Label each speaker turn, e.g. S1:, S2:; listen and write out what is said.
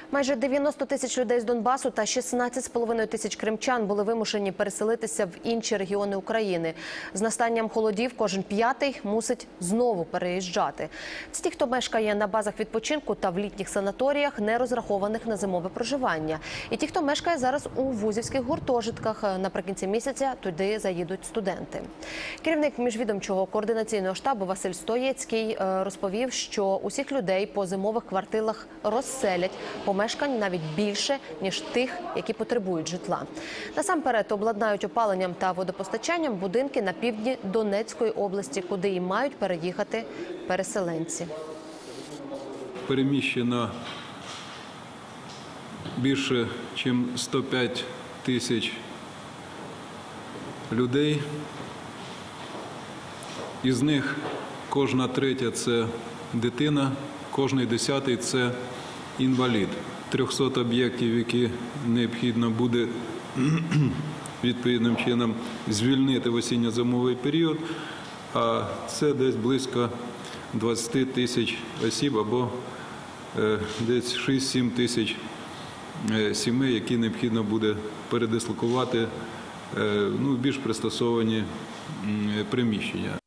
S1: Майже 90 тисяч людей з Донбасу та 16,5 тисяч кримчан були вимушені переселитися в інші регіони України. З настанням холодів кожен п'ятий мусить знову переїжджати. Це ті, хто мешкає на базах відпочинку та в літніх санаторіях, не розрахованих на зимове проживання. І ті, хто мешкає зараз у вузівських гуртожитках. Наприкінці місяця туди заїдуть студенти. Керівник міжвідомчого координаційного штабу Василь Стоєцький розповів, що усіх людей по зимових квартирах розселять, помешкань навіть більше, ніж тих, які потребують житла. Насамперед обладнають опаленням та водопостачанням будинки на півдні Донецької області, куди і мають переїхати переселенці.
S2: Переміщено більше, ніж 105 тисяч людей. Із них кожна третя – це дитина, кожний десятий – це інвалід. 300 об'єктів, які необхідно буде відповідним чином звільнити в осінньо-зимовий період, а це десь близько 20 тисяч осіб або десь 6-7 тисяч сімей, які необхідно буде передислокувати в більш пристосовані приміщення.